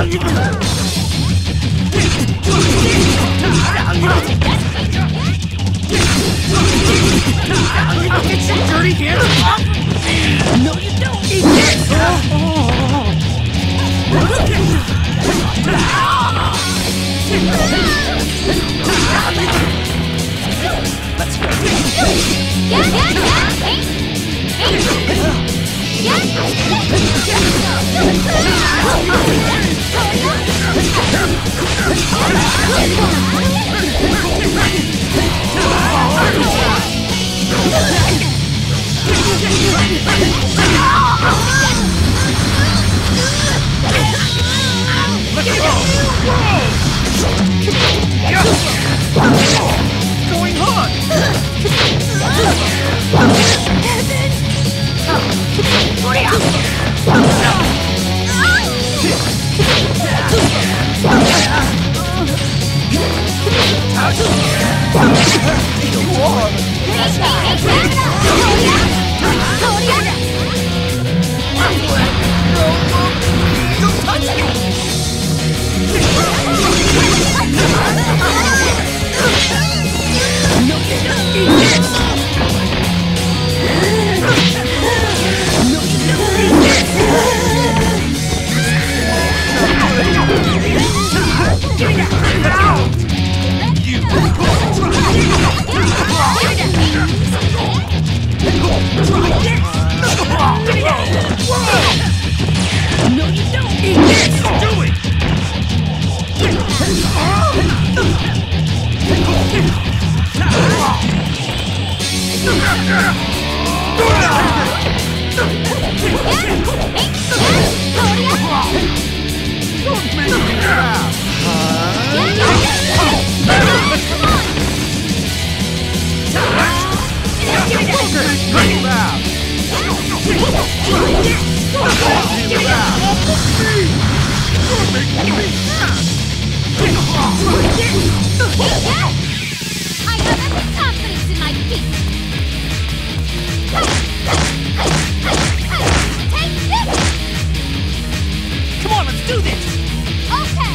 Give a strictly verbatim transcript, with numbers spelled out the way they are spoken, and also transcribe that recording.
Get your dirty hands off of me! No, you don't! Eat this! Let's go. Yeah, yeah, yeah! Hey! Hey! What's going on? Don't touch me! No, you don't eat this! No, you don't eat this! Give me that! Ow! You! Try this! Give me that! Whoa! No, you don't eat this! Do it! Don't make me laugh! I have every confidence in my feet. Take this! Come on, let's do this! Okay!